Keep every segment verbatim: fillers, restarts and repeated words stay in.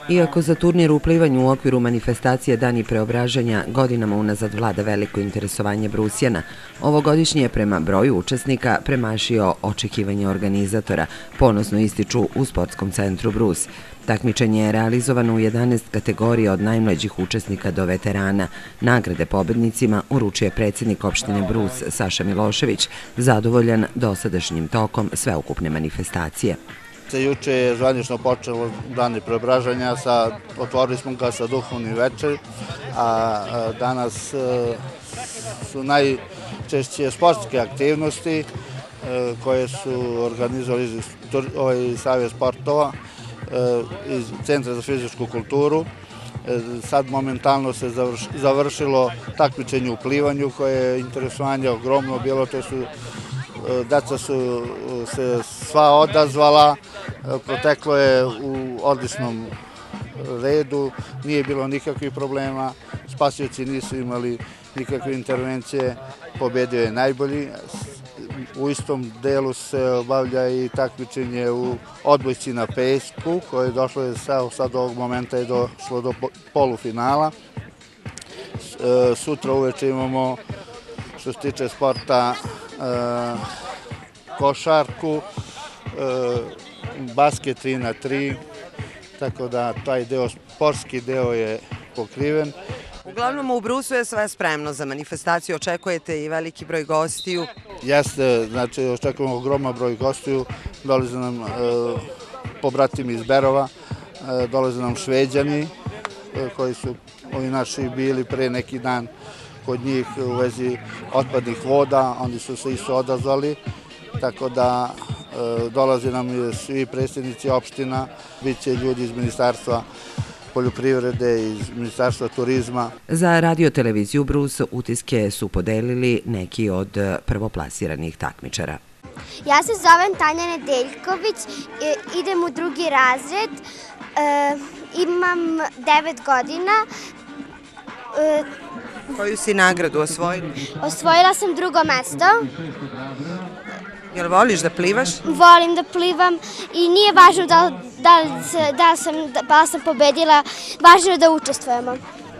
Iako za turnir u plivanju u okviru manifestacije Dani preobraženja godinama unazad vlada veliko interesovanje Brusjana, ovogodišnji je prema broju učesnika premašio očekivanje organizatora, ponosno ističu u sportskom centru Brus. Takmičenje je realizovano u jedanaest kategorija od najmlađih učesnika do veterana. Nagrade pobednicima uručio je predsjednik opštine Brus Saša Milošević, zadovoljan dosadašnjim tokom sveukupne manifestacije. Juče je zvanično počelo Dani preobraženja, otvorili smo ga sa duhovnim večer, a danas su najčešće sportske aktivnosti koje su organizovali ovaj Savez sportova iz Centra za fizičku kulturu. Sad momentalno se završilo takmičenje u plivanju koje je interesovanje ogromno bilo, to su deca su se sva odazvala, proteklo je u odličnom redu, nije bilo nikakvih problema, spasioci nisu imali nikakve intervencije, pobedio je najbolji. U istom delu se obavlja i takmičenje u odbojci na pesku, koje je došlo sad ovog momenta je došlo do polufinala. Sutra uveče imamo, što se tiče sporta, košarku, basket tri na tri, tako da taj deo, sportski deo je pokriven. Uglavnom u Brusu je sve spremno za manifestaciju, očekujete i veliki broj gostiju? Jeste, znači očekujemo ogroman broj gostiju, dolaze nam pobratimi iz Berova, dolaze nam Šveđani koji su ovi naši bili pre neki dan kod njih u vezi otpadnih voda, oni su se isto odazvali, tako da dolaze nam svi predsjednici opština, bit će ljudi iz Ministarstva poljoprivrede, iz Ministarstva turizma. Za radio-televiziju Brus utiske su podelili neki od prvoplasiranih takmičara. Ja se zovem Tanja Nedeljković, idem u drugi razred, imam devet godina. Koju si nagradu osvojila? Osvojila sam drugo mesto. Jel voliš da plivaš? Volim da plivam i nije važno da li sam pobedila, važno je da učestvujemo.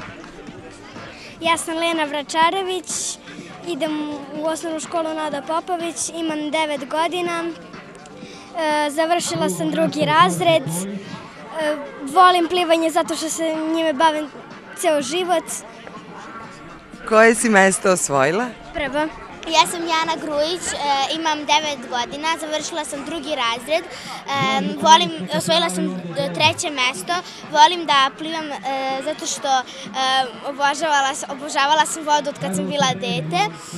Ja sam Lena Vračarević, idem u osnovnu školu Nada Popović, imam devet godina, završila sam drugi razred, volim plivanje zato što se njime bavim ceo život. Koje si mesto osvojila? Prvo. Ja sam Jana Grujić, imam devet godina, završila sam drugi razred, osvojila sam treće mesto, volim da plivam zato što obožavala sam vodu od kad sam bila dete.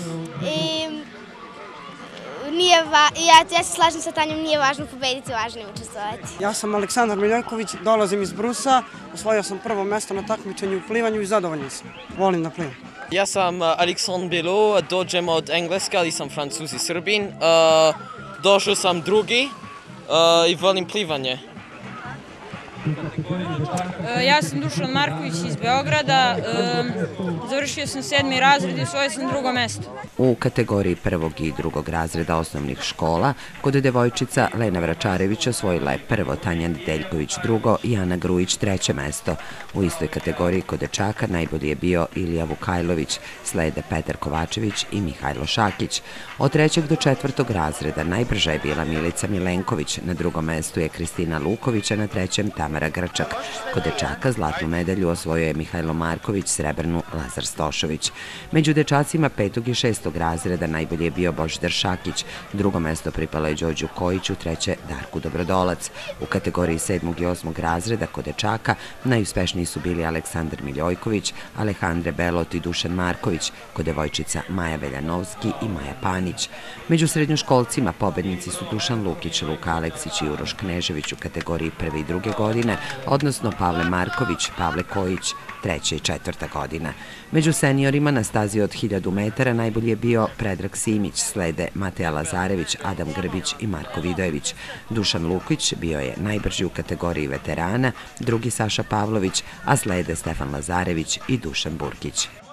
Ja se slažem sa Tanjom, nije važno pobediti, važno je učestvovati. Ja sam Aleksandar Miljojković, dolazim iz Brusa, osvojio sam prvo mesto na takmičenju u plivanju i zadovoljan sam. Volim da plivam. Ja sam Aleksandar Belo, dođem od Engleska, ali sam Francuz i Srbin. Došao sam drugi i volim plivanje. Ja sam Dušan Marković iz Beograda, završio sam sedmi razred i osvojio sam drugo mesto. U kategoriji prvog i drugog razreda osnovnih škola, kod devojčica Lena Vračarević osvojila je prvo, Tanja Nedeljković drugo i Ana Grujić treće mesto. U istoj kategoriji kod dečaka najbolji je bio Ilija Vukajlović, slede Petar Kovačević i Mihajlo Šakić. Od trećeg do četvrtog razreda najbrža je bila Milica Milenković, na drugom mestu je Kristina Luković, a na trećem Tamara Grčak. Kod dečaka zlatnu medalju osvojio je Mihajlo Marković, srebrnu Lazar Stošović. Među dečacima petog i šestog razreda najbolji je bio Božidar Šakić, drugo mesto pripalo je Đorđu Kojiću, treće Darku Dobrodolac. U kategoriji sedmog i osmog razreda kod dečaka najuspešniji su bili Aleksandar Miljojković, Alejandre Belot i Dušan Marković, kod devojčica Maja Veljanovski i Maja Panić. Među srednjoškolcima pobednici su Dušan Lukić, Luka Aleksić i Uroš Knežević u kategoriji prve i druge godine, odnosno Pavle Marković, Pavle Kojić, treća i četvrta godina. Među seniorima na stazi od hiljadu metara najbolji je bio Predrag Simić, slede Mateja Lazarević, Adam Grbić i Marko Vidojević. Dušan Lukić bio je najbrži u kategoriji veterana, drugi Saša Pavlović, a slede Stefan Lazarević i Dušan Burkić.